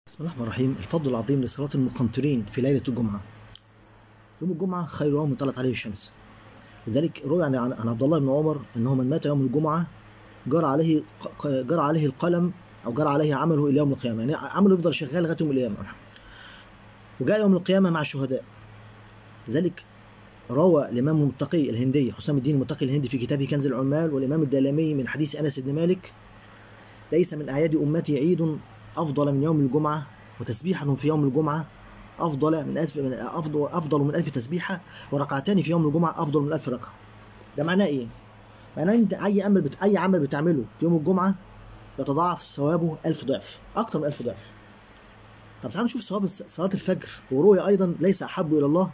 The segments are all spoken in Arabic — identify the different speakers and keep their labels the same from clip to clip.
Speaker 1: بسم الله الرحمن الرحيم. الفضل العظيم لصلاة المقنطرين في ليلة الجمعة. يوم الجمعة خير يوم طلعت عليه الشمس. لذلك روي عن عبد الله بن عمر أنه من مات يوم الجمعة جرى عليه القلم أو جرى عليه عمله إلى يوم القيامة، يعني عمله يفضل شغال لغاية يوم القيامة. وجاء يوم القيامة مع الشهداء. لذلك روى الإمام المتقي الهندي حسام الدين المتقي الهندي في كتابه كنز العمال، والإمام الدالمي من حديث أنس بن مالك: ليس من أعياد أمتي عيد أفضل من يوم الجمعة، وتسبيحة في يوم الجمعة أفضل من 1000 تسبيحة، وركعتان في يوم الجمعة أفضل من 1000 ركعة. ده معناه إيه؟ معناه أنت أي عمل بتعمله في يوم الجمعة يتضاعف ثوابه 1000 ضعف، أكتر من 1000 ضعف. طب تعالوا نشوف ثواب صلاة الفجر. وروي أيضا: ليس أحب إلى الله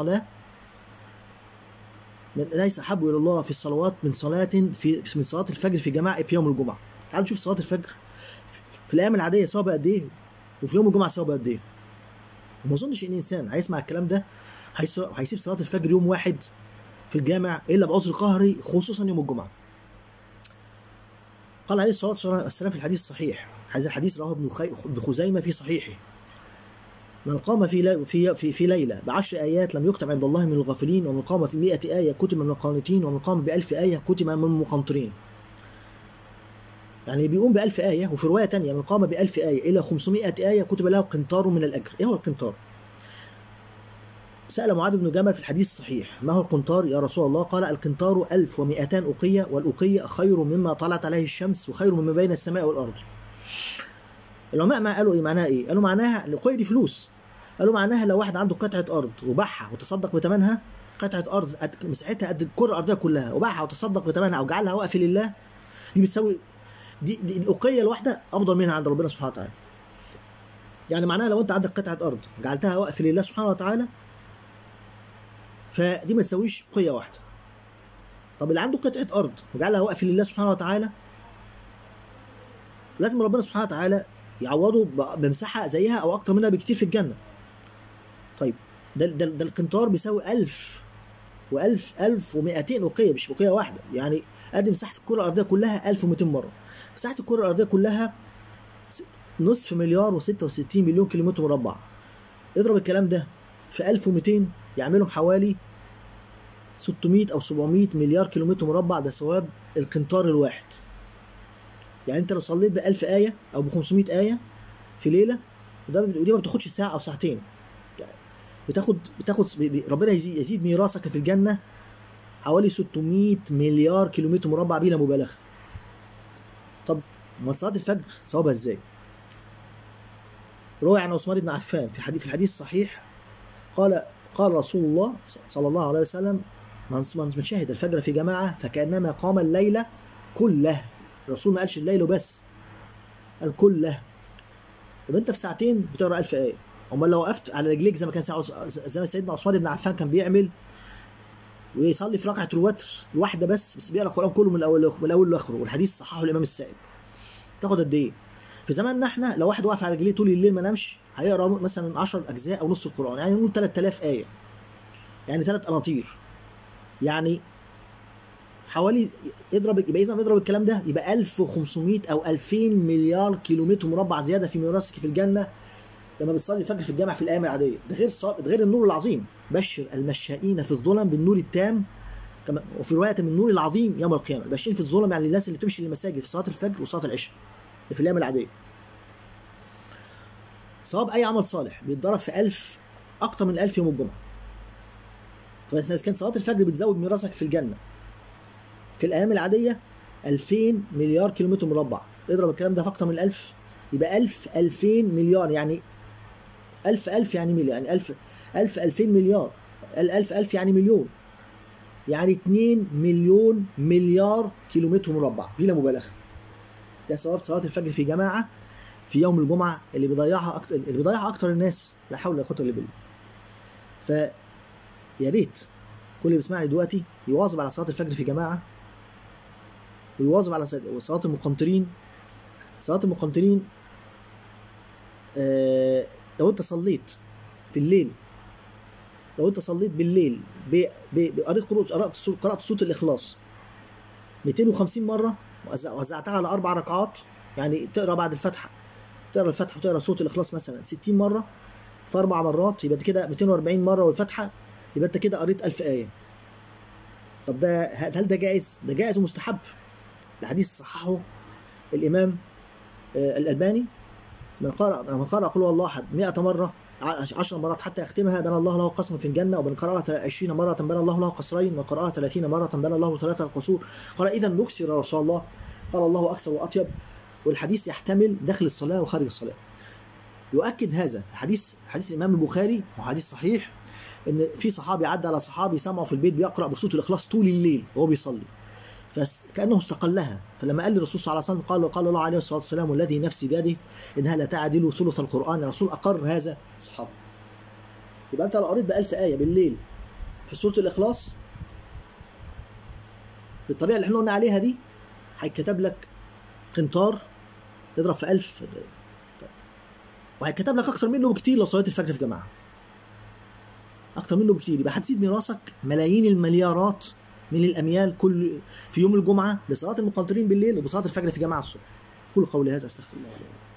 Speaker 1: في الصلوات من صلاة الفجر في جماعة في يوم الجمعة. تعالوا نشوف صلاة الفجر في الأيام العادية ثوابها قد إيه، وفي يوم الجمعة ثوابها قد إيه. وما أظنش إن إنسان هيسمع الكلام ده هيسيب صلاة الفجر يوم واحد في الجامع إلا بعذر قهري، خصوصا يوم الجمعة. قال عليه الصلاة والسلام في الحديث الصحيح، هذا الحديث رواه ابن خزيمة في صحيحه: من قام في ليلة ب10 آيات لم يكتب عند الله من الغافلين، ومن قام في 100 آية كتب من القانتين، ومن قام ب1000 آية كتب من المقنطرين. يعني بيقوم ب1000 آية، وفي رواية تانية: من قام ب1000 آية إلى 500 آية كتب له قنطار من الأجر. إيه هو القنطار؟ سأل معاذ بن جبل في الحديث الصحيح: ما هو القنطار يا رسول الله؟ قال: القنطار 1200 أقية، والأقية خير مما طلعت عليه الشمس، وخير مما بين السماء والأرض. العلماء ما قالوا إيه معناها إيه؟ قالوا معناها الأقية دي فلوس. قالوا معناها لو واحد عنده قطعة أرض وباعها وتصدق بثمنها، قطعة أرض مساحتها قد الكرة الأرضية كلها، وباعها وتصدق بثمنها أو جعلها وقف لله، دي بتساوي دي الأقية الواحدة أفضل منها عند ربنا سبحانه وتعالى. يعني معناها لو أنت عندك قطعة أرض جعلتها وقف لله سبحانه وتعالى، فدي ما تساويش أقية واحدة. طب اللي عنده قطعة أرض وجعلها وقف لله سبحانه وتعالى، لازم ربنا سبحانه وتعالى يعوضه بمساحة زيها أو أكتر منها بكتير في الجنة. طيب ده القنطار بيساوي 1000 و1200 أقية، مش أقية واحدة. يعني قد مساحة الكرة الأرضية كلها 1200 مرة. مساحة الكرة الأرضية كلها نصف مليار و66 مليون كيلومتر مربع. اضرب الكلام ده في 1200 يعملهم حوالي 600 أو 700 مليار كيلومتر مربع. ده ثواب القنطار الواحد. يعني أنت لو صليت ب1000 آية أو ب500 آية في ليلة، ودي ما بتاخدش ساعة أو ساعتين، يعني بتاخد ربنا يزيد ميراثك في الجنة حوالي 600 مليار كيلومتر مربع بلا مبالغة. طب امال صلاة الفجر ثوابها ازاي؟ روي عن عثمان بن عفان في الحديث الصحيح قال رسول الله صلى الله عليه وسلم: من شهد الفجر في جماعة فكأنما قام الليل كله. الرسول ما قالش الليل بس، قال كله. طب انت في ساعتين بتقرا 1000 آية، امال لو وقفت على رجليك زي ما سيدنا عثمان بن عفان كان بيعمل، ويصلي في ركعة الوتر الواحدة بس بيقرا القرآن كله من الأول لآخره، والحديث صححه الإمام السائب، تاخد قد إيه؟ في زماننا احنا لو واحد واقف على رجليه طول الليل ما نامش هيقرا مثلا 10 أجزاء أو نص القرآن، يعني نقول 3000 آية، يعني 3 قناطير، يعني حوالي يبقى إذا بيضرب الكلام ده يبقى 1500 أو 2000 مليار كيلومتر مربع زيادة في ميراثك في الجنة لما بتصلي الفجر في الجامع في الأيام العادية. ده غير النور العظيم: بشر المشائين في الظلم بالنور التام، وفي رواية من النور العظيم يوم القيامة. البشرين في الظلم يعني الناس اللي تمشي للمساجد في صلاة الفجر وصلاة العشاء في الأيام العادية. صواب أي عمل صالح بيتضرب في 1000، أكتر من 1000 يوم الجمعة. بس إذا كانت صلاة الفجر بتزود ميراثك في الجنة في الأيام العادية 2000 مليار كيلومتر مربع، اضرب الكلام ده في أكتر من 1000 يبقى 2000 مليار، يعني 1000 يعني مليون، يعني 2000 مليار، 1000 يعني مليون، يعني 2 مليون مليار كيلومتر مربع بلا مبالغة. ده ثواب صلاة الفجر في جماعة في يوم الجمعة اللي بيضيعها أكتر الناس. لا حول ولا قوة إلا بالله. فيا ريت كل اللي بيسمعني دلوقتي يواظب على صلاة الفجر في جماعة، ويواظب على صلاة المقنطرين. صلاة المقنطرين لو أنت صليت في الليل، لو أنت صليت بالليل قرأت سورة الإخلاص 250 مرة وزعتها على 4 ركعات، يعني تقرأ بعد الفتحة تقرا الفاتحه وتقرا سوره الاخلاص مثلا 60 مره في 4 مرات، يبقى كده 240 مره، والفاتحه يبقى انت كده قريت 1000 ايه. طب ده هل ده جائز؟ ده جائز ومستحب. الحديث صححه الامام الالباني: من قرأ قل هو الله احد 100 مره 10 مرات حتى يختمها بنى الله له قصرا في الجنه، ومن قرأها 20 مره بنى الله له قصرين، ومن قرأها 30 مره بنى الله 3 قصور. قال اذا نكسر يا رسول الله؟ قال الله اكثر واطيب. والحديث يحتمل داخل الصلاه وخارج الصلاه. يؤكد هذا حديث الامام البخاري، وحديث صحيح، ان في صحابي عدى على صحابي سمعه في البيت بيقرأ بسوره الاخلاص طول الليل وهو بيصلي، فكأنه استقلها. فلما قال للرسول صلى الله عليه وسلم قال الله عليه الصلاة والسلام: والذي نفسي بيده إنها لا تعدل ثلث القرآن. الرسول أقر هذا الصحابة. يبقى أنت لو قريت ب1000 آية بالليل في سورة الإخلاص بالطريقة اللي احنا قلنا عليها دي، هيتكتب لك قنطار يضرب في 1000، وهيتكتب لك أكتر منه بكتير لو صليت الفجر في جماعة، أكتر منه بكتير. يبقى هتزيد ميراثك ملايين المليارات من الأميال في يوم الجمعة لصلاة المقنطرين بالليل وبصلاة الفجر في جماعة الصبح. قولوا قولي هذا، أستغفر الله.